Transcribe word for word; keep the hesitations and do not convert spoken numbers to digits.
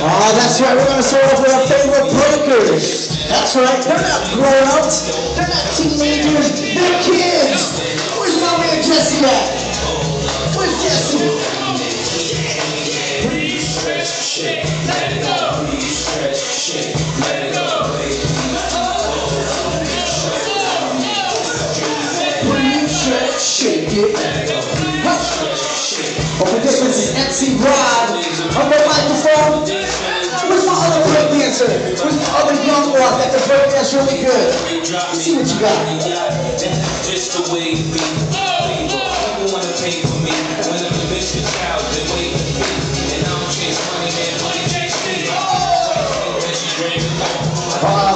Oh, that's right. We're gonna start off with our favorite breakers. That's right. They're not grown-ups. They're not teenagers. They're kids. Where's my man Jesse at? Where's Jesse? Breathe, stretch, shake, let it go. Breathe, stretch, shake, let it go. Breathe, stretch, shake it. Over this is M C Rod on the microphone. Where's my other break dancer? Where's my other young one that can break dance really good? Let's see what you got. Just the way it be. People wanna pay for me. When I'm a bitch, the child, they wait for me. And I don't chase money, man. Money chase me. Oh!